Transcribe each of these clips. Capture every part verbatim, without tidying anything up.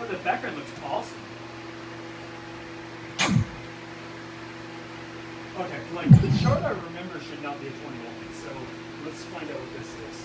But the background looks awesome. Okay, like the chart I remember should not be a twenty-one, so let's find out what this is.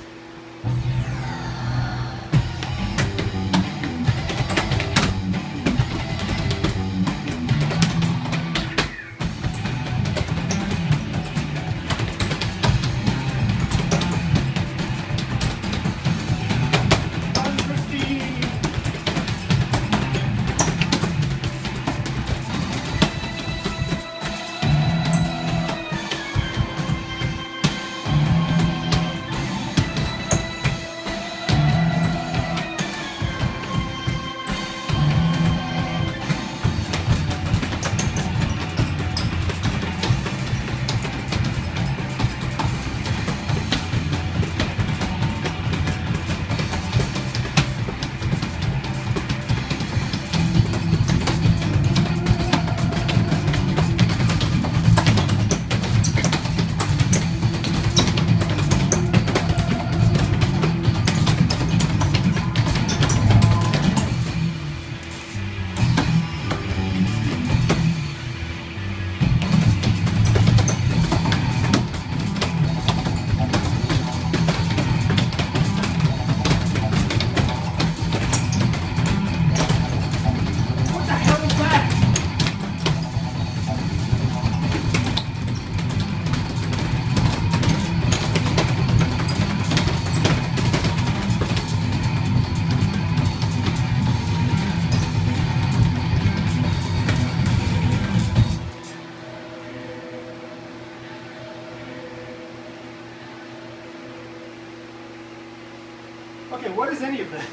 Okay, what is any of that?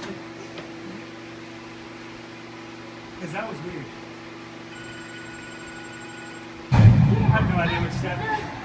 Because that was weird. I have no idea what just happened.